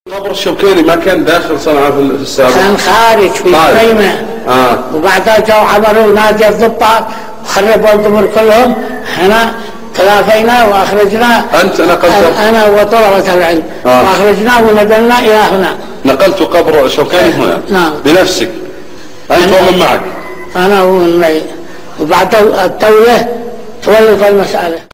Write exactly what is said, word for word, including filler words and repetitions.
قبر الشوكاني ما كان داخل صنعاء في السابق؟ كان خارج في خيمة. آه. وبعدها جو عملوا نادي الضباط وخربوا القبر كلهم. هنا تلافينا واخرجنا. انت نقلت؟ انا وطلبة العلم. آه. واخرجنا ونقلنا الى هنا. نقلت قبر الشوكاني هنا؟ نعم. بنفسك؟ انت ومن معك؟ انا ومن معي. وبعد الدولة تولت المسألة.